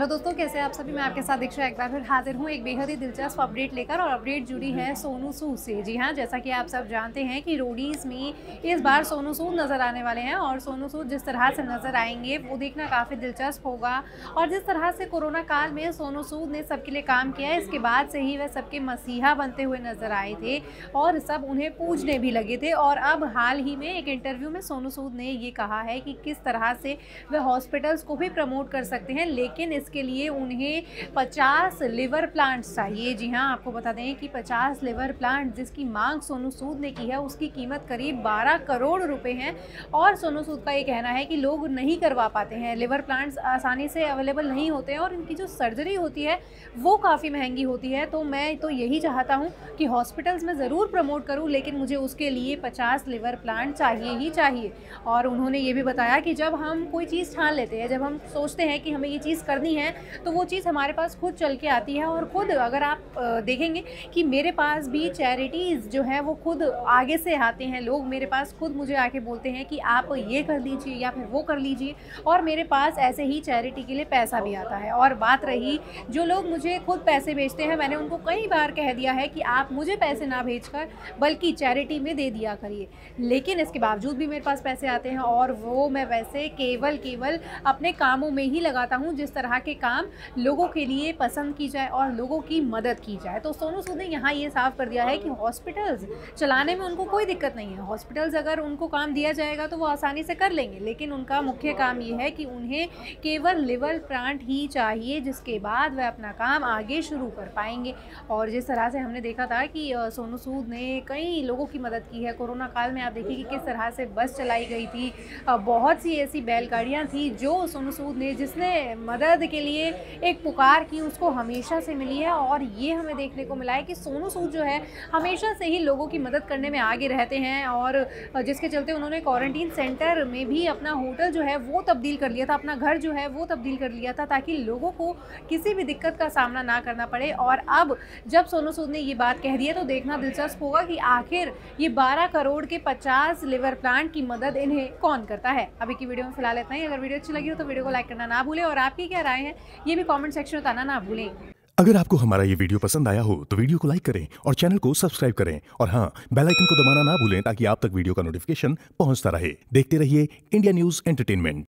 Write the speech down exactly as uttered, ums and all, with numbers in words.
Hello दोस्तों, कैसे हैं आप सभी। मैं आपके साथ दीक्षा एक बार फिर हाजिर हूँ एक बेहद ही दिलचस्प अपडेट लेकर। और अपडेट जुड़ी है सोनू सूद से। जी हाँ, जैसा कि आप सब जानते हैं कि रोडीज में इस बार सोनू सूद नज़र आने वाले हैं और सोनू सूद जिस तरह से नज़र आएंगे वो देखना काफ़ी दिलचस्प होगा। और जिस तरह से कोरोना काल में सोनू सूद ने सबके लिए काम किया है, इसके बाद से ही वह सबके मसीहा बनते हुए नजर आए थे और सब उन्हें पूजने भी लगे थे। और अब हाल ही में एक इंटरव्यू में सोनू सूद ने ये कहा है कि किस तरह से वह हॉस्पिटल्स को भी प्रमोट कर सकते हैं, लेकिन इसके लिए उन्हें पचास लिवर प्लांट्स चाहिए। जी हाँ, आपको बता दें कि पचास लिवर प्लांट जिसकी मांग सोनू सूद ने की है, उसकी कीमत करीब बारह करोड़ रुपए है। और सोनू सूद का ये कहना है कि लोग नहीं करवा पाते हैं, लिवर प्लांट्स आसानी से अवेलेबल नहीं होते हैं और इनकी जो सर्जरी होती है वो काफ़ी महंगी होती है। तो मैं तो यही चाहता हूँ कि हॉस्पिटल्स में ज़रूर प्रमोट करूँ, लेकिन मुझे उसके लिए पचास लिवर प्लांट चाहिए ही चाहिए। और उन्होंने ये भी बताया कि जब हम कोई चीज़ ठान लेते हैं, जब हम सोचते हैं कि हमें ये चीज़ करनी है, तो वो चीज़ हमारे पास खुद चल के आती है। और खुद अगर आप देखेंगे कि मेरे पास भी चैरिटीज़ जो है वो खुद आगे से आते हैं, लोग मेरे पास खुद मुझे आके बोलते हैं कि आप ये कर लीजिए या फिर वो कर लीजिए, और मेरे पास ऐसे ही चैरिटी के लिए पैसा भी आता है। और बात रही जो लोग मुझे खुद पैसे भेजते हैं, मैंने उनको कई बार कह दिया है कि आप मुझे पैसे ना भेजकर बल्कि चैरिटी में दे दिया करिए, लेकिन इसके बावजूद भी मेरे पास पैसे आते हैं और वो मैं वैसे केवल केवल अपने कामों में ही लगाता हूँ जिस तरह के काम लोगों के लिए पसंद की जाए और लोगों की मदद की जाए। तो सोनू सूद ने यहाँ ये साफ कर दिया है कि हॉस्पिटल्स चलाने में उनको कोई दिक्कत नहीं है। हॉस्पिटल्स अगर उनको काम दिया जाएगा तो वो आसानी से कर लेंगे, लेकिन उनका मुख्य काम ये है कि उन्हें केवल लिवर प्लांट ही चाहिए, जिसके बाद वह अपना काम आगे शुरू कर पाएंगे। और जिस तरह से हमने देखा था कि सोनू सूद ने कई लोगों की मदद की है कोरोना काल में। आप देखिए कि किस तरह से बस चलाई गई थी, बहुत सी ऐसी बैलगाड़ियाँ थी जो सोनू सूद ने, जिसने मदद के लिए एक पुकार की, उसको हमेशा से मिली है। और ये हमें देखने को मिला है कि सोनू सूद जो है हमेशा से ही लोगों की मदद करने में आगे रहते हैं, और जिसके चलते उन्होंने क्वारंटीन सेंटर में भी अपना होटल जो है वो तब्दील कर लिया था, अपना घर जो है वो तब्दील कर लिया था, ताकि लोगों को किसी भी दिक्कत का सामना ना करना पड़े। और अब जब सोनू सूद ने ये बात कह दी है तो देखना दिलचस्प होगा कि आखिर ये बारह करोड़ के पचास लिवर प्लांट की मदद इन्हें कौन करता है। अभी की वीडियो में फिलहाल इतना ही। अगर वीडियो अच्छी लगी हो तो वीडियो को लाइक करना ना भूलें, और आपकी क्या राय है ये भी कमेंट सेक्शन में बताना ना भूलें। अगर आपको हमारा ये वीडियो पसंद आया हो तो वीडियो को लाइक करें और चैनल को सब्सक्राइब करें, और हाँ, बेल आइकन को दबाना ना भूलें ताकि आप तक वीडियो का नोटिफिकेशन पहुंचता रहे। देखते रहिए इंडिया न्यूज एंटरटेनमेंट।